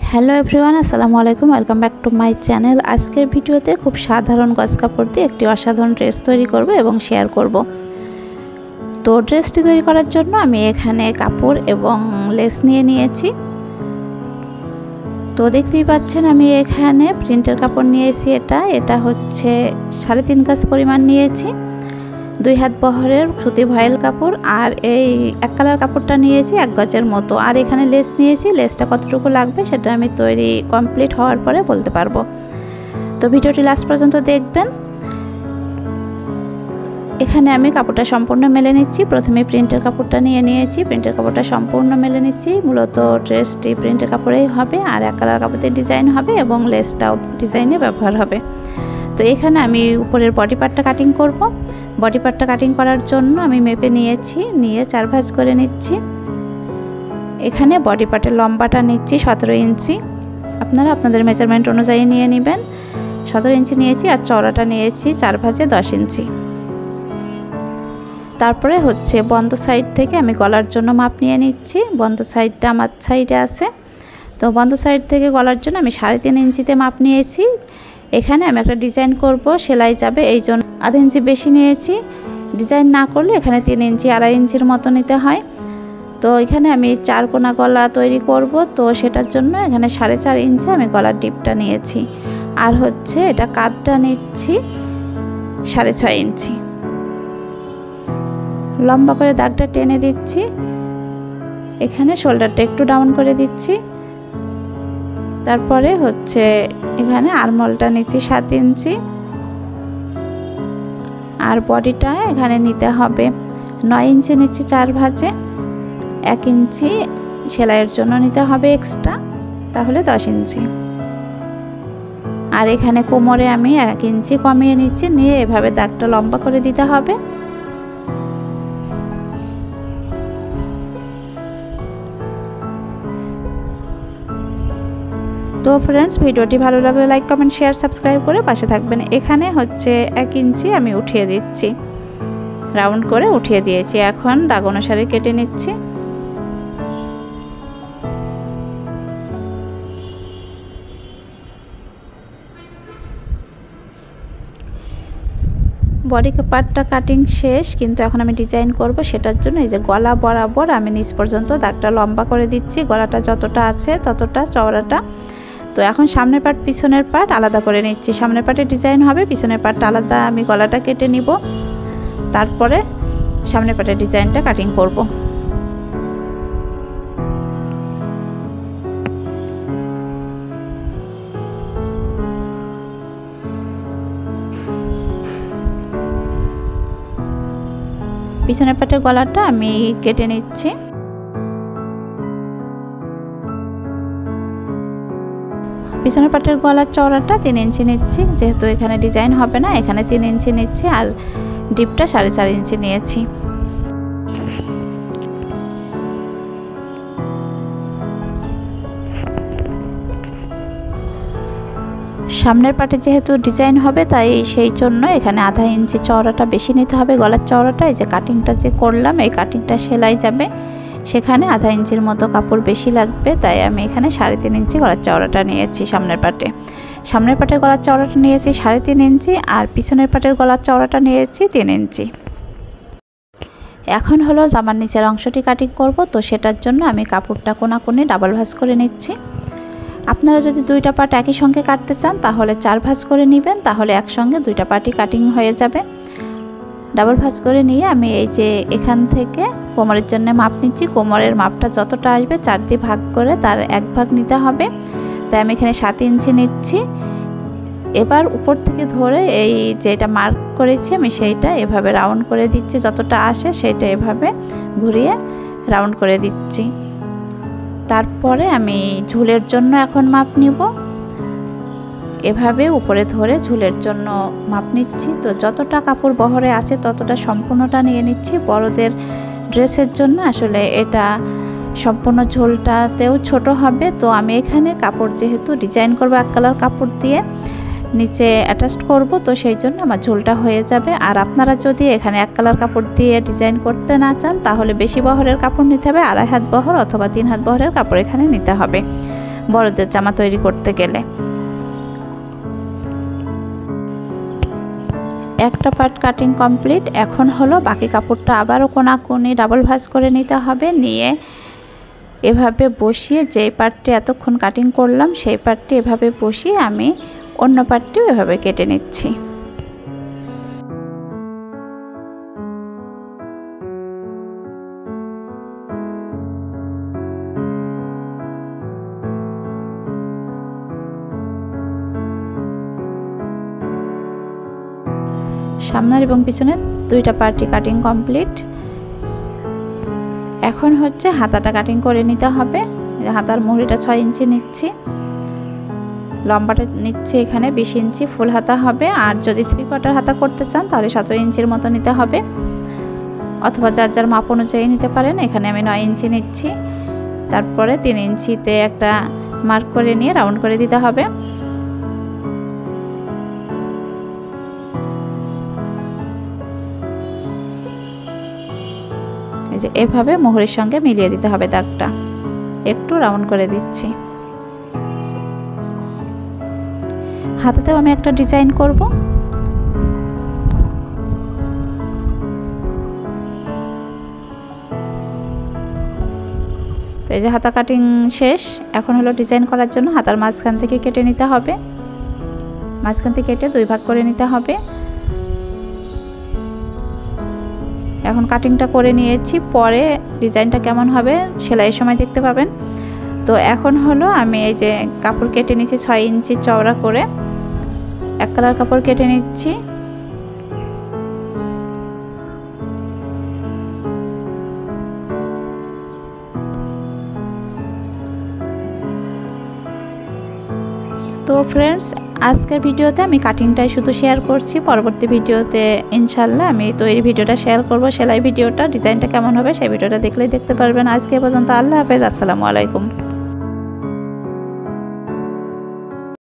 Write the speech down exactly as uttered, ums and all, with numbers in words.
Hello everyone, আসসালামু আলাইকুম। Welcome back to my channel. আজকের ভিডিওতে খুব সাধারণ গজ কাপড় দিয়ে একটি অসাধারণ ড্রেস তৈরি করব এবং শেয়ার করব। তো ড্রেসটি তৈরি করার জন্য আমি এখানে কাপড় এবং লেস নিয়ে নিয়েছি। তো দেখতেই পাচ্ছেন আমি এখানে প্রিন্টের কাপড় নিয়েছি। এটা এটা হচ্ছে সাড়ে তিন গজ পরিমাণ নিয়েছি। দুই হাত বহরের সুতি ভয়েল কাপড়, আর এই এক কালার কাপড়টা নিয়েছি এক গজের মতো। আর এখানে লেস নিয়েছি। লেসটা কতটুকু লাগবে সেটা আমি তৈরি কমপ্লিট হওয়ার পরে বলতে পারবো। তো ভিডিওটি লাস্ট পর্যন্ত দেখবেন। এখানে আমি কাপড়টা সম্পূর্ণ মেলে নিচ্ছি। প্রথমে প্রিন্টের কাপড়টা নিয়ে নিয়েছি। প্রিন্টের কাপড়টা সম্পূর্ণ মেলে নিচ্ছি। মূলত ড্রেসটি প্রিন্টের কাপড়েই হবে, আর এক কালার কাপড়ে ডিজাইন হবে এবং লেসটাও ডিজাইনে ব্যবহার হবে। তো এখানে আমি উপরের বডি পার্টটা কাটিং করব। বডি পার্টটা কাটিং করার জন্য আমি মেপে নিয়েছি, নিয়ে চার ভাঁজ করে নিচ্ছি। এখানে বডি পার্টের লম্বাটা নিচ্ছি সতেরো ইঞ্চি। আপনারা আপনাদের মেজারমেন্ট অনুযায়ী নিয়ে নেবেন। সতেরো ইঞ্চি নিয়েছি, আর চওড়াটা নিয়েছি চার ভাঁজে দশ ইঞ্চি। তারপরে হচ্ছে বন্ধ সাইড থেকে আমি গলার জন্য মাপ নিয়ে নিচ্ছি। বন্ধ সাইডটা আমার সাইডে আছে। তো বন্ধ সাইড থেকে গলার জন্য আমি সাড়ে তিন ইঞ্চিতে মাপ নিয়েছি। এখানে আমি একটা ডিজাইন করব, সেলাই যাবে, এই জন্য আধা ইঞ্চি বেশি নিয়েছি। ডিজাইন না করলে এখানে তিন ইঞ্চি আড়াই ইঞ্চির মতো নিতে হয়। তো এখানে আমি চার কোনা গলা তৈরি করব, তো সেটার জন্য এখানে সাড়ে চার ইঞ্চি আমি গলার ডিপটা নিয়েছি। আর হচ্ছে এটা কাটটা নিচ্ছি সাড়ে ছয় ইঞ্চি। লম্বা করে দাগটা টেনে দিচ্ছি। এখানে শোল্ডারটা একটু ডাউন করে দিচ্ছি। তারপরে হচ্ছে এখানে আরমলটা নিচ্ছি সাত ইঞ্চি। আর বডিটা এখানে নিতে হবে নয় ইঞ্চি নিচ্ছি চার ভাঁজে। এক ইঞ্চি সেলাইয়ের জন্য নিতে হবে এক্সট্রা, তাহলে দশ ইঞ্চি। আর এখানে কোমরে আমি এক ইঞ্চি কমিয়ে নিচ্ছি, নিয়ে এভাবে দাগটা লম্বা করে দিতে হবে। তো ফ্রেন্ডস, ভিডিওটি ভালো লাগলে লাইক কমেন্ট শেয়ার সাবস্ক্রাইব করে পাশে থাকবেন। এখানে হচ্ছে এক ইঞ্চি আমি উঠিয়ে দিচ্ছি, রাউন্ড করে উঠিয়ে দিয়েছি। এখন দাগ অনুসারে কেটে নিচ্ছি। বডি পার্টটা কাটিং শেষ, কিন্তু এখন আমি ডিজাইন করব। সেটার জন্য এই যে গলা বরাবর আমি নিচ পর্যন্ত দাগটা লম্বা করে দিচ্ছি। গলাটা যতটা আছে ততটা চওড়াটা। তো এখন সামনের পার্ট পিছনের পার্ট আলাদা করে নিচ্ছি। সামনের পার্টে ডিজাইন হবে, পিছনের পার্টটা আলাদা। আমি গলাটা কেটে নিব, তারপরে সামনের পার্টের ডিজাইনটা কাটিং করব। পিছনের পাটের গলাটা আমি কেটে নিচ্ছি। পিছনের পাটের গলার চওড়াটা তিন ইঞ্চি নিচ্ছি, যেহেতু এখানে ডিজাইন হবে না। এখানে তিন ইঞ্চি নিচ্ছি, আর ডিপটা সাড়ে চার ইঞ্চি নিয়েছি। সামনের পাটে যেহেতু ডিজাইন হবে, তাই সেই জন্য এখানে আধা ইঞ্চি চওড়াটা বেশি নিতে হবে। গলার চওড়াটা এই যে কাটিংটা যে করলাম, এই কাটিংটা সেলাই যাবে, সেখানে আধা ইঞ্চির মতো কাপড় বেশি লাগবে। তাই আমি এখানে সাড়ে তিন ইঞ্চি গলার চওড়াটা নিয়েছি। সামনের পাটে সামনের পাটের গলার চওড়াটা নিয়েছি সাড়ে তিন ইঞ্চি, আর পিছনের পাটের গলার চওড়াটা নিয়েছি তিন ইঞ্চি। এখন হলো জামার নিচের অংশটি কাটিং করব। তো সেটার জন্য আমি কাপড়টা কোনাকুনি ডাবল ভাঁজ করে নিচ্ছি। আপনারা যদি দুইটা পার্ট একই সঙ্গে কাটতে চান তাহলে চার ভাঁজ করে নেবেন, তাহলে একসঙ্গে দুইটা পার্টই কাটিং হয়ে যাবে। ডাবল ভাঁজ করে নিয়ে আমি এই যে এখান থেকে কোমরের জন্য মাপ নিচ্ছি। কোমরের মাপটা যতটা আসবে চার দিয়ে ভাগ করে তার এক ভাগ নিতে হবে। তাই আমি এখানে সাত ইঞ্চি নিচ্ছি। এবার উপর থেকে ধরে এই যেটা মার্ক করেছি আমি সেইটা এভাবে রাউন্ড করে দিচ্ছি। যতটা আসে সেইটা এভাবে ঘুরিয়ে রাউন্ড করে দিচ্ছি। তারপরে আমি ঝুলের জন্য এখন মাপ নিব। এভাবে উপরে ধরে ঝুলের জন্য মাপ নিচ্ছি। তো যতটা কাপড় বহরে আছে ততটা সম্পূর্ণটা নিয়ে নিচ্ছি। বড়দের ড্রেসের জন্য আসলে এটা সম্পূর্ণ ঝোলটাতেও ছোট হবে। তো আমি এখানে কাপড় যেহেতু ডিজাইন করবো এক কালার কাপড় দিয়ে, নিচে অ্যাটাচ করব, তো সেই জন্য আমার ঝোলটা হয়ে যাবে। আর আপনারা যদি এখানে এক কালার কাপড় দিয়ে ডিজাইন করতে না চান তাহলে বেশি বহরের কাপড় নিতে হবে, আড়াই হাত বহর অথবা তিন হাত বহরের কাপড় এখানে নিতে হবে। বড়দের জামা তৈরি করতে গেলে। একটা পার্ট কাটিং কমপ্লিট। এখন হলো বাকি কাপড়টা আবারও কোনাকুনি ডাবল ভাঁজ করে নিতে হবে। নিয়ে এভাবে বসিয়ে যেই পার্টটি এতক্ষণ কাটিং করলাম সেই পার্টটি এভাবে বসিয়ে আমি অন্য পার্টটিও এভাবে কেটে নিচ্ছি। সামনের এবং পিছনের দুইটা পার্টি কাটিং কমপ্লিট। এখন হচ্ছে হাতাটা কাটিং করে নিতে হবে। হাতার মুহুরিটা ছয় ইঞ্চি নিচ্ছি, লম্বাটা নিচ্ছি এখানে বিশ ইঞ্চি, ফুল হাতা হবে। আর যদি থ্রি কোয়ার্টার হাতা করতে চান তাহলে সতেরো ইঞ্চির মতো নিতে হবে, অথবা যার যার মাপ অনুযায়ী নিতে পারেন। এখানে আমি নয় ইঞ্চি নিচ্ছি। তারপরে তিন ইঞ্চিতে একটা মার্ক করে নিয়ে রাউন্ড করে দিতে হবে। এই যে এভাবে মোহরের সঙ্গে মিলিয়ে দিতে হবে দাগটা। একটু রাউন্ড করে দিচ্ছি। হাতাতেও আমি একটা ডিজাইন করব। তো এই যে হাতা কাটিং শেষ। এখন হলো ডিজাইন করার জন্য হাতার মাঝখান থেকে কেটে নিতে হবে। মাঝখান থেকে কেটে দুই ভাগ করে নিতে হবে। এখন কাটিংটা করে নিয়েছি, পরে ডিজাইনটা কেমন হবে সেলাইয়ের সময় দেখতে পাবেন। তো এখন হলো আমি এই যে কাপড় কেটে নিচ্ছি ছয় ইঞ্চি চওড়া করে, এক কালার কাপড় কেটে নিচ্ছি। তো ফ্রেন্ডস, আজকের ভিডিওতে আমি কাটিংটাই শুধু শেয়ার করছি। পরবর্তী ভিডিওতে ইনশাল্লাহ আমি তৈরি ভিডিওটা শেয়ার করব, সেলাই ভিডিওটা। ডিজাইনটা কেমন হবে সেই ভিডিওটা দেখলেই দেখতে পারবেন। আজকে পর্যন্ত আল্লাহ হাফেজ, আসসালামু আলাইকুম।